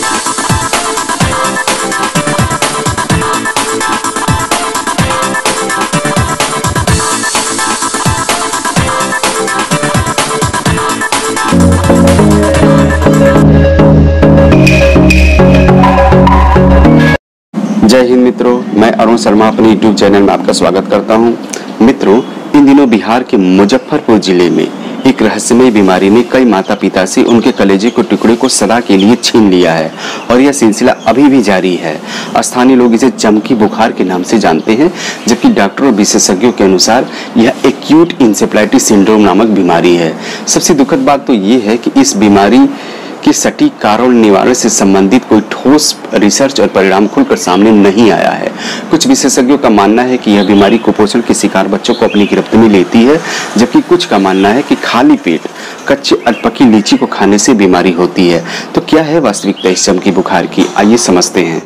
जय हिंद मित्रों, मैं अरुण शर्मा अपने YouTube चैनल में आपका स्वागत करता हूं। मित्रों, इन दिनों बिहार के मुजफ्फरपुर जिले में एक रहस्यमय बीमारी ने कई माता पिता से उनके कलेजे के टुकड़े को सदा के लिए छीन लिया है और यह सिलसिला अभी भी जारी है। स्थानीय लोग इसे चमकी बुखार के नाम से जानते हैं, जबकि डॉक्टरों और विशेषज्ञों के अनुसार यह एक्यूट इंसेफ्लाइटिस सिंड्रोम नामक बीमारी है। सबसे दुखद बात तो ये है कि इस बीमारी कि सटीक कारण निवारण से संबंधित कोई ठोस रिसर्च और परिणाम खुलकर सामने नहीं आया है। कुछ विशेषज्ञों का मानना है कि यह बीमारी कुपोषण के शिकार बच्चों को अपनी गिरफ्त में लेती है, जबकि कुछ का मानना है कि खाली पेट कच्चे अधपकी लीची को खाने से बीमारी होती है। तो क्या है वास्तविकता इस चमकी बुखार की, आइए समझते हैं।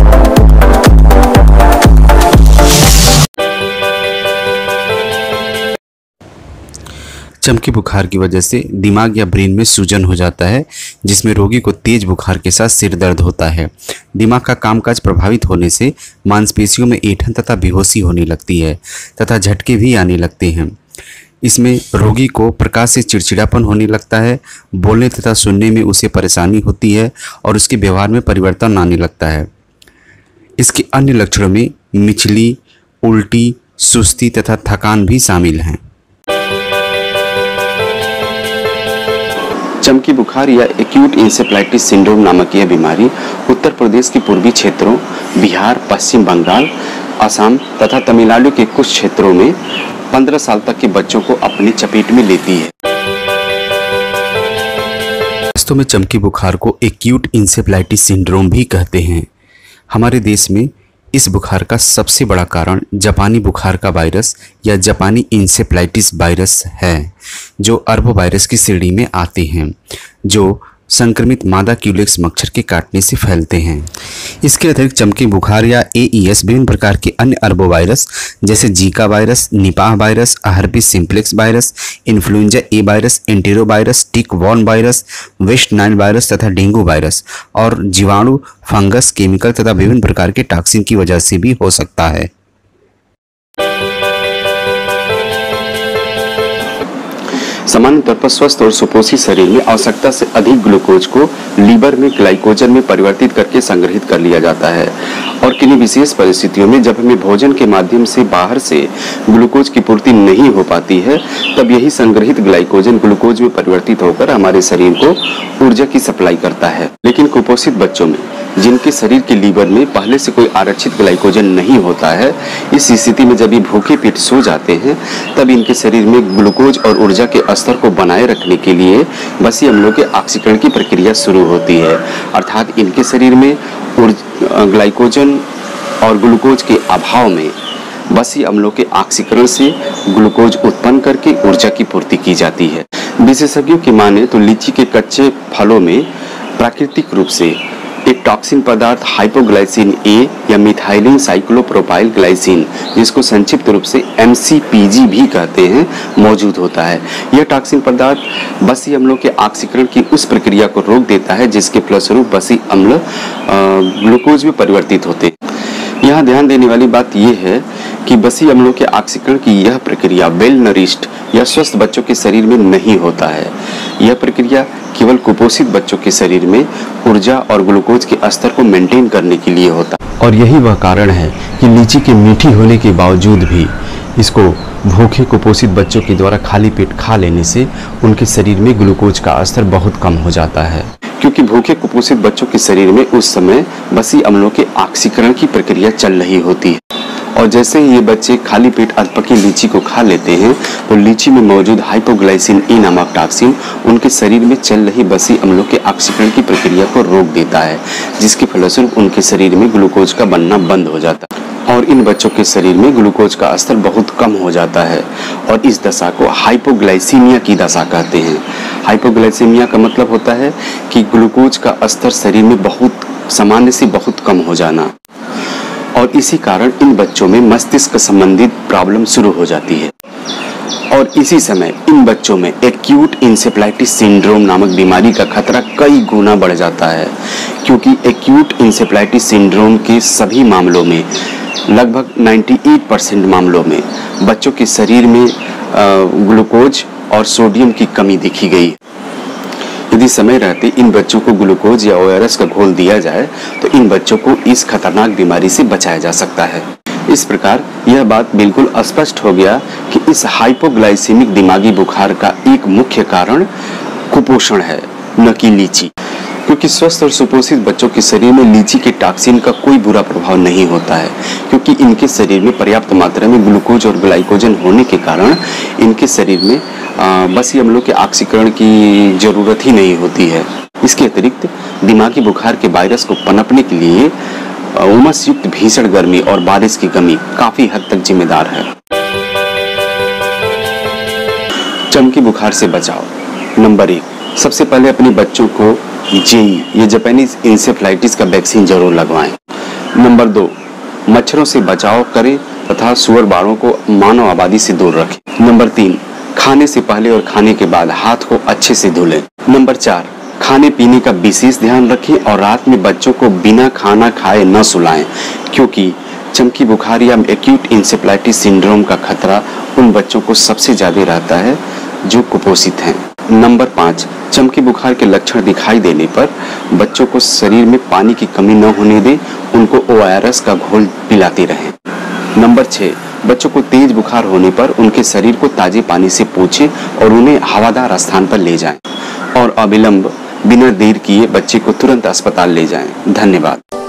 चमकी बुखार की वजह से दिमाग या ब्रेन में सूजन हो जाता है, जिसमें रोगी को तेज बुखार के साथ सिर दर्द होता है। दिमाग का कामकाज प्रभावित होने से मांसपेशियों में ऐंठन तथा बेहोशी होने लगती है तथा झटके भी आने लगते हैं। इसमें रोगी को प्रकाश से चिड़चिड़ापन होने लगता है, बोलने तथा सुनने में उसे परेशानी होती है और उसके व्यवहार में परिवर्तन आने लगता है। इसके अन्य लक्षणों में मिचली, उल्टी, सुस्ती तथा थकान भी शामिल हैं। चमकी बुखार या एक्यूट इंसेफ्लाइटिस सिंड्रोम नामक यह बीमारी उत्तर प्रदेश के पूर्वी क्षेत्रों, बिहार, पश्चिम बंगाल, असम तथा तमिलनाडु के कुछ क्षेत्रों में 15 साल तक के बच्चों को अपनी चपेट में लेती है। वास्तव में चमकी बुखार को एक्यूट इंसेफ्लाइटिस सिंड्रोम भी कहते हैं। हमारे देश में इस बुखार का सबसे बड़ा कारण जापानी बुखार का वायरस या जापानी इंसेफ्लाइटिस वायरस है, जो अरबो वायरस की श्रेणी में आते हैं, जो संक्रमित मादा क्यूलेक्स मच्छर के काटने से फैलते हैं। इसके अतिरिक्त चमकी बुखार या एईएस विभिन्न प्रकार के अन्य अरबो वायरस जैसे Zika virus, Nipah virus, herpes simplex virus, influenza A virus, enterovirus, tick borne virus, West Nile virus तथा डेंगू वायरस और जीवाणु, फंगस, केमिकल तथा विभिन्न प्रकार के टॉक्सिन की वजह से भी हो सकता है। सामान्य तौर पर स्वस्थ और सुपोषित शरीर में आवश्यकता से अधिक ग्लूकोज को लीवर में ग्लाइकोजन में परिवर्तित करके संग्रहित कर लिया जाता है और किन्हीं विशेष परिस्थितियों में जब हमें भोजन के माध्यम से बाहर से ग्लूकोज की पूर्ति नहीं हो पाती है, तब यही संग्रहित ग्लाइकोजन ग्लूकोज में परिवर्तित होकर हमारे शरीर को ऊर्जा की सप्लाई करता है। लेकिन कुपोषित बच्चों में जिनके शरीर के लीवर में पहले से कोई आरक्षित ग्लाइकोजन नहीं होता है, इस स्थिति में जब ये भूखे पेट सो जाते हैं, तब इनके शरीर में ग्लूकोज और ऊर्जा के स्तर को बनाए रखने के लिए बसी अम्लों के ऑक्सीकरण की प्रक्रिया शुरू होती है। अर्थात इनके शरीर में ग्लाइकोजन और ग्लूकोज के अभाव में बसी अम्लों के ऑक्सीकरण से ग्लूकोज उत्पन्न करके ऊर्जा की पूर्ति की जाती है। विशेषज्ञों की माने तो लीची के कच्चे फलों में प्राकृतिक रूप से एक टॉक्सिन पदार्थ हाइपोग्लाइसिन ए या मिथाइलिन साइक्लोप्रोपाइल ग्लाइसिन, जिसको संक्षिप्त रूप से MCPG भी कहते हैं, मौजूद होता है। यह टॉक्सिन पदार्थ बसी अम्लों के ऑक्सीकरण की उस प्रक्रिया को रोक देता है जिसके फलस्वरूप बसी अम्ल ग्लूकोज में परिवर्तित होते हैं। यहाँ ध्यान देने वाली बात यह है कि बसी अम्लों के ऑक्सीकरण की यह प्रक्रिया वेल नरिश्ड या स्वस्थ बच्चों के शरीर में नहीं होता है। यह प्रक्रिया केवल कुपोषित बच्चों के शरीर में ऊर्जा और ग्लूकोज के स्तर को मेंटेन करने के लिए होता है। और यही वह कारण है कि लीची के मीठी होने के बावजूद भी इसको भूखे कुपोषित बच्चों के द्वारा खाली पेट खा लेने से उनके शरीर में ग्लूकोज का स्तर बहुत कम हो जाता है, क्योंकि भूखे कुपोषित बच्चों के शरीर में उस समय बसी अम्लों के ऑक्सीकरण की प्रक्रिया चल रही होती है। और जैसे ही ये बच्चे खाली पेट अधपकी लीची को खा लेते हैं, तो लीची में मौजूद हाइपोग्लाइसिन ई नामक टॉक्सिन उनके शरीर में चल रही बसी अम्लों के ऑक्सीकरण की प्रक्रिया को रोक देता है, जिसके फलस्वरूप उनके शरीर में ग्लूकोज का बनना बंद हो जाता है और इन बच्चों के शरीर में ग्लूकोज का स्तर बहुत कम हो जाता है और इस दशा को हाइपोग्लाइसीमिया की दशा कहते हैं। हाइपोग्लाइसीमिया का मतलब होता है कि ग्लूकोज का स्तर शरीर में बहुत सामान्य से बहुत कम हो जाना और इसी कारण इन बच्चों में मस्तिष्क संबंधित प्रॉब्लम शुरू हो जाती है और इसी समय इन बच्चों में एक्यूट इंसेफ्लाइटिस सिंड्रोम नामक बीमारी का खतरा कई गुना बढ़ जाता है, क्योंकि एक्यूट इंसेफ्लाइटिस सिंड्रोम के सभी मामलों में, लगभग 98% मामलों में बच्चों के शरीर में ग्लूकोज और सोडियम की कमी देखी गई। यदि समय रहते इन बच्चों को ग्लूकोज या ORS का घोल दिया जाए तो इन बच्चों को इस खतरनाक बीमारी से बचाया जा सकता है। इस प्रकार यह बात बिल्कुल स्पष्ट हो गया कि इस हाइपोग्लाइसेमिक दिमागी बुखार का एक मुख्य कारण कुपोषण है, न कि लीची। क्योंकि स्वस्थ और सुपोषित बच्चों के शरीर में लीची के टॉक्सिन का कोई बुरा प्रभाव नहीं होता है, क्योंकि इनके शरीर में पर्याप्त मात्रा में ग्लूकोज और ग्लाइकोजन होने के कारण इनके शरीर में बसी अम्लों के ऑक्सीकरण की जरूरत ही नहीं होती है। इसके अतिरिक्त दिमागी बुखार के वायरस को पनपने के लिए उमस युक्त भीषण गर्मी और बारिश की कमी काफी हद तक जिम्मेदार है। चमकी बुखार से बचाव। नंबर 1, सबसे पहले अपने बच्चों को जेई या जापानीज इंसेफ्लाइटिस का वैक्सीन जरूर लगवाएं। नंबर 2, मच्छरों से बचाव करें तथा सुअर बाड़ों को मानव आबादी से दूर रखें। नंबर 3, खाने से पहले और खाने के बाद हाथ को अच्छे से धुलें। नंबर 4, खाने पीने का विशेष ध्यान रखें और रात में बच्चों को बिना खाना खाए न सुलाएं, क्योंकि चमकी बुखार या एक्यूट इंसेफ्लाइटिस सिंड्रोम का खतरा उन बच्चों को सबसे ज्यादा रहता है जो कुपोषित हैं। नंबर 5, चमकी बुखार के लक्षण दिखाई देने पर बच्चों को शरीर में पानी की कमी न होने दें, उनको ORS का घोल पिलाते रहें। नंबर 6, बच्चों को तेज बुखार होने पर उनके शरीर को ताजे पानी से पोंछें और उन्हें हवादार स्थान पर ले जाएं और अविलंब बिना देर किए बच्चे को तुरंत अस्पताल ले जाएं। धन्यवाद।